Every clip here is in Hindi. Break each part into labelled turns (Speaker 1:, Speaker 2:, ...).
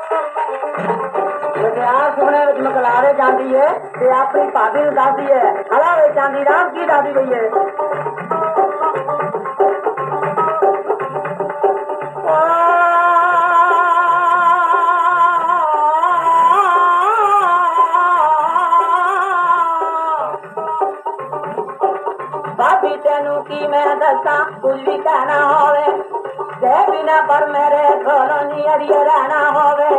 Speaker 1: सुने मकलावे जाती है अपनी भाभी दसदी है हलावे चांदी राम की दादी गई है भाभी तेनू की मैं दसा कुछ भी कहना होवे जय बिना पर मेरे घरों नी अड़िए रहना होवे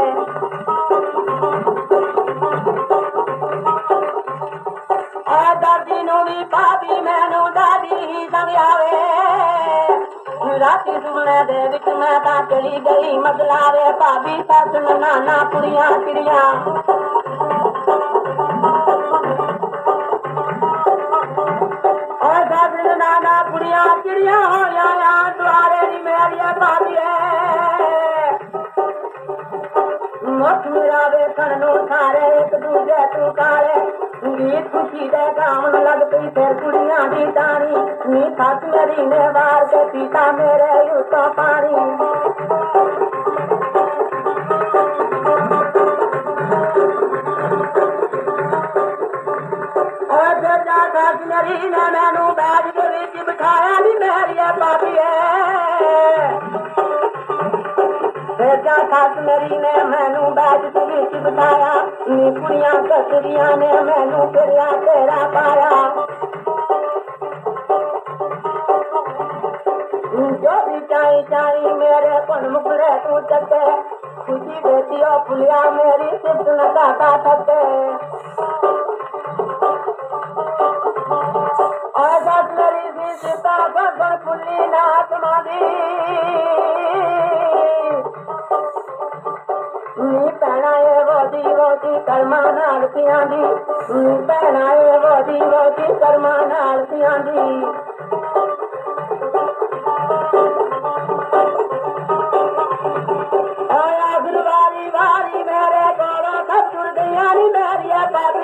Speaker 1: दादी नू भी भाभी मैनू दादी ही समझावे राती सुने दे विच मैं ता चली गई मगलावे भाभी सस नाना कुड़ियां चिड़ियां नाना कुड़ियां चिड़ियां हो या द्वारे नी मेरी भाभी मुख मेरा देखण नू सारे एक दूजे तू काले गीत खुशी दे गावन लग पई फिर कुड़ियां दी तानी नी सस मेरी ने वार के पीता मेरे यूं पानी मेरी ने मैनू बैठ के विच बिठाया नी मेरी भाभी सस मेरी ने मैनू बैठ के विच बिठाया नी कुड़ियां कसरियां ने मैनू फिरिया तेरा पाया जो भी चाई मेरे पुन मुकड़े तू चके खुशी बेटी फुलिया मेरी सिद्ध लगाता थके मेरी सीता गगन फुली नाथ मादी भैना वोदी कर्मा नाल पियां दी भैना वोदी कर्मा नाल पियां दी वारी मेरे कोलों खचुर गईयां नी मेरी भाभी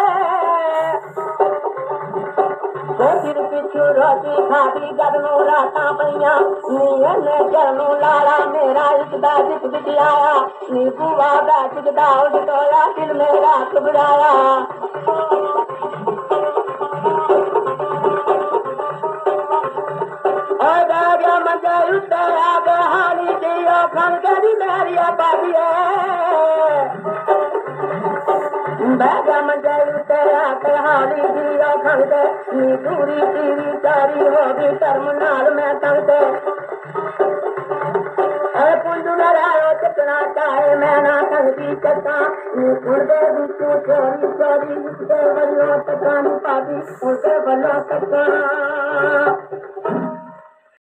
Speaker 1: सिर पिछू रोटी खादी गदनू रातां पईयां नी इन्ने चरणू लाड़ा मेरा इसदा जित बिच आया नी बुआ दा जिगदा उड़ोया दिल मेरा घबराया गया मंजे उत्ते आगे हानी दियो खन गई मेरी भाभी बैगा मंजे उत्ते आगे हानी दियो खन गए नी दूरी तीरी चारी होगी धर्म नाल मैं तंग पुंजू नारायो चकना चाहे मैं ना संगती चक्का नी उड़दे बिचू चोरी चोरी उठदे वरियो तक्का नी भाभी उड़दे वरियो तक्का